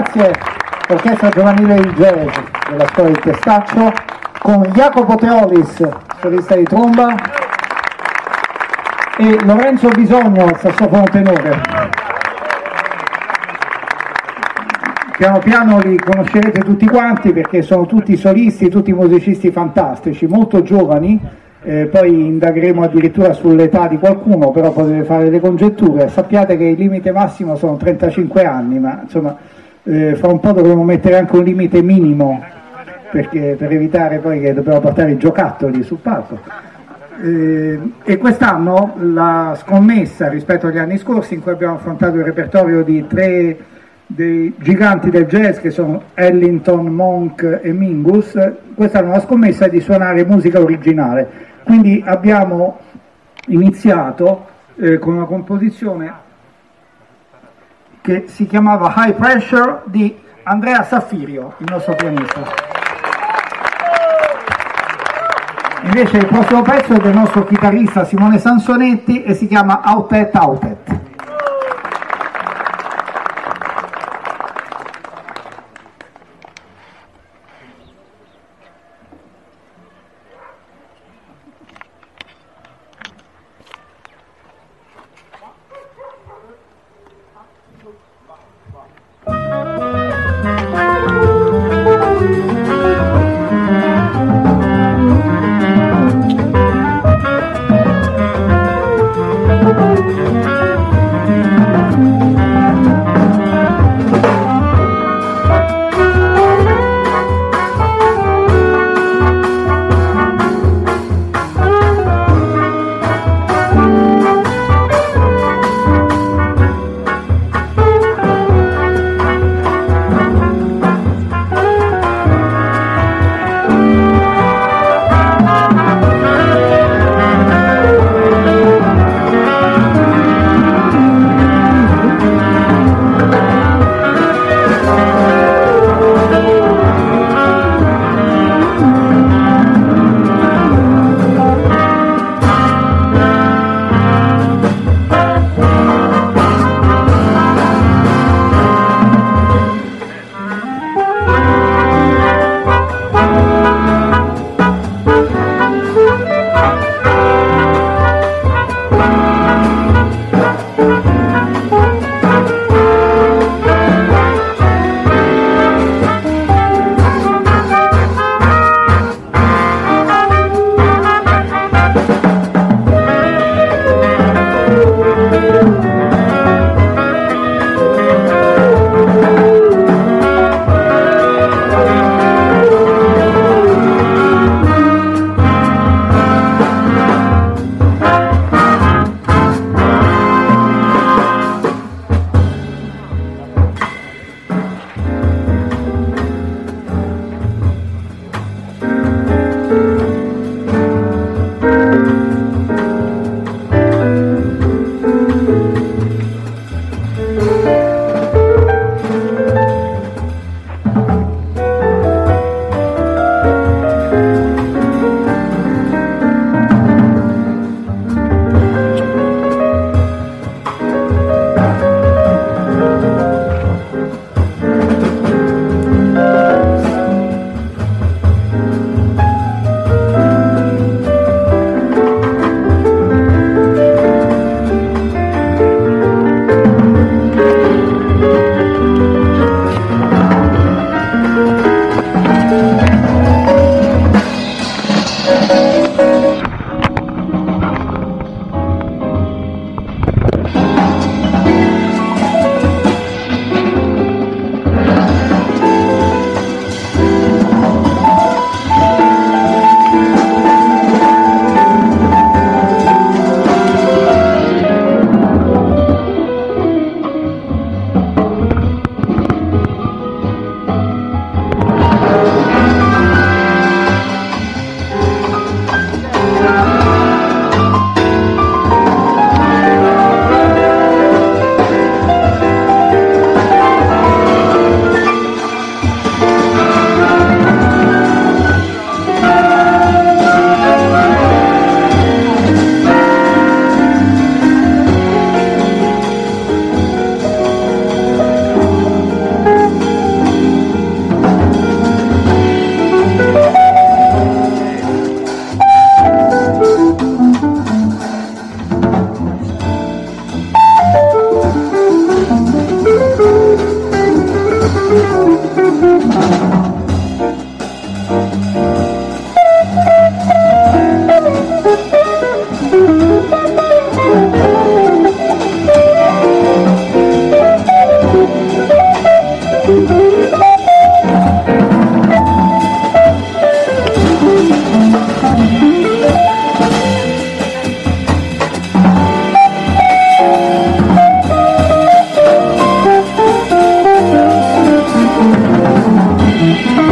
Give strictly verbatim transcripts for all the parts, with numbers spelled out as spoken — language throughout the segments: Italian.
grazie, Orchestra Giovanile di Jazz della Scuola di Testaccio, con Jacopo Teolis, solista di tromba, e Lorenzo Bisogno, sassofono tenore. Piano piano li conoscerete tutti quanti perché sono tutti solisti, tutti musicisti fantastici, molto giovani. Eh, poi indagheremo addirittura sull'età di qualcuno, però potete fare le congetture. Sappiate che il limite massimo sono trentacinque anni, ma insomma eh, fra un po' dovremo mettere anche un limite minimo, perché, per evitare poi che dobbiamo portare i giocattoli sul palco. Eh, e quest'anno la scommessa rispetto agli anni scorsi, in cui abbiamo affrontato il repertorio di tre dei giganti del jazz che sono Ellington, Monk e Mingus, quest'anno la scommessa è di suonare musica originale. Quindi abbiamo iniziato eh, con una composizione che si chiamava High Pressure di Andrea Saffirio, il nostro pianista. Invece il prossimo pezzo è del nostro chitarrista Simone Sansonetti e si chiama Autet Autet.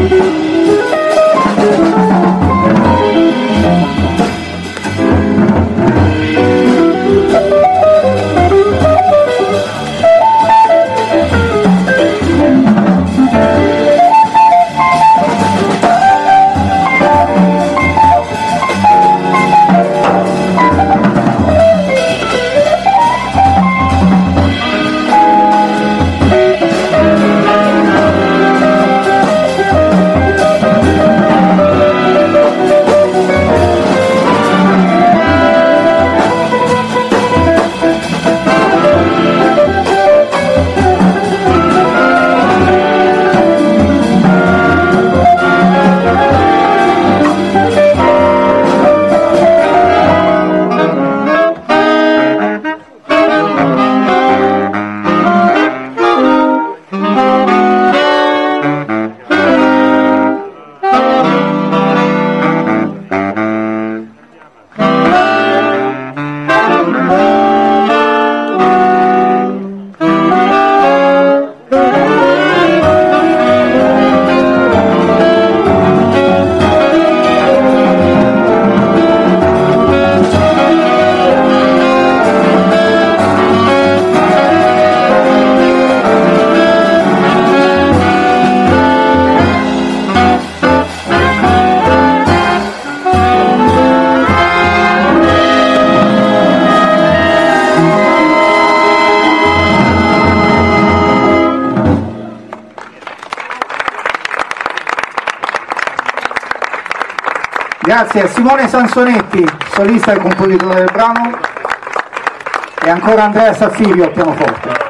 Grazie a Simone Sansonetti, solista e compositore del brano, e ancora Andrea Saffirio al pianoforte.